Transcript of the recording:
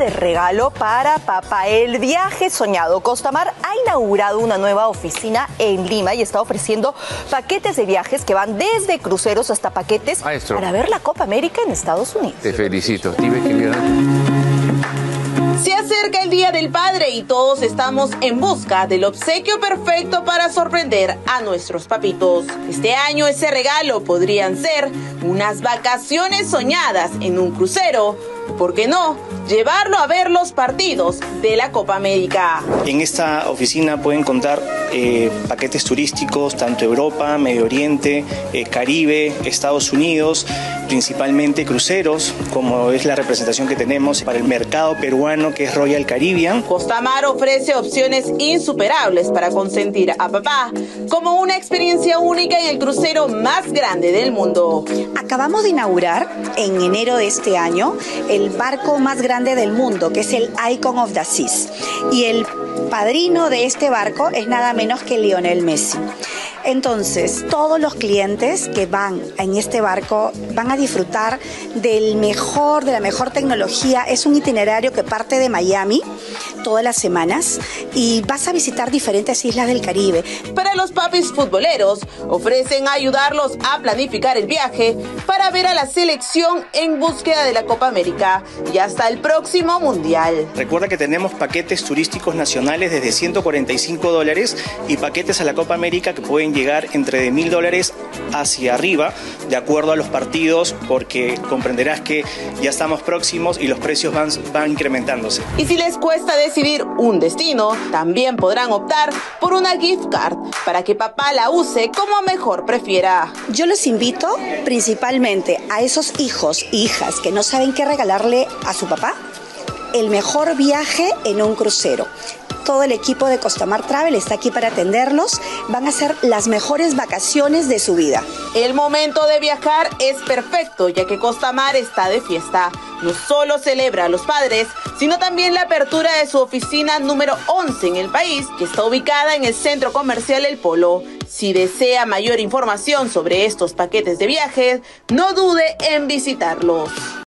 de regalo para papá. El viaje soñado. Costamar ha inaugurado una nueva oficina en Lima y está ofreciendo paquetes de viajes que van desde cruceros hasta paquetes para ver la Copa América en Estados Unidos. Te felicito. Dime que Se acerca el Día del Padre y todos estamos en busca del obsequio perfecto para sorprender a nuestros papitos. Este año ese regalo podrían ser unas vacaciones soñadas en un crucero. ¿Por qué no? Llevarlo a ver los partidos de la Copa América. En esta oficina pueden encontrar paquetes turísticos, tanto Europa, Medio Oriente, Caribe, Estados Unidos, principalmente cruceros, como es la representación que tenemos para el mercado peruano, que es Royal Caribbean. Costamar ofrece opciones insuperables para consentir a papá, como una experiencia única en el crucero más grande del mundo. Acabamos de inaugurar en enero de este año el barco más grande del mundo, que es el Icon of the Seas. Y el padrino de este barco es nada menos que Lionel Messi. Entonces, todos los clientes que van en este barco van a disfrutar de la mejor tecnología. Es un itinerario que parte de Miami todas las semanas y vas a visitar diferentes islas del Caribe. Para los papis futboleros, ofrecen ayudarlos a planificar el viaje para ver a la selección en búsqueda de la Copa América y hasta el próximo Mundial. Recuerda que tenemos paquetes turísticos nacionales desde $145 y paquetes a la Copa América que pueden llegar entre de $1,000 hacia arriba, de acuerdo a los partidos, porque comprenderás que ya estamos próximos y los precios van incrementándose. Y si les cuesta decidir un destino, también podrán optar por una gift card para que papá la use como mejor prefiera. Yo los invito principalmente a esos hijos e hijas que no saben qué regalarle a su papá, el mejor viaje en un crucero. Todo el equipo de Costamar Travel está aquí para atenderlos. Van a ser las mejores vacaciones de su vida. El momento de viajar es perfecto, ya que Costamar está de fiesta. No solo celebra a los padres, sino también la apertura de su oficina número 11 en el país, que está ubicada en el centro comercial El Polo. Si desea mayor información sobre estos paquetes de viajes, no dude en visitarlos.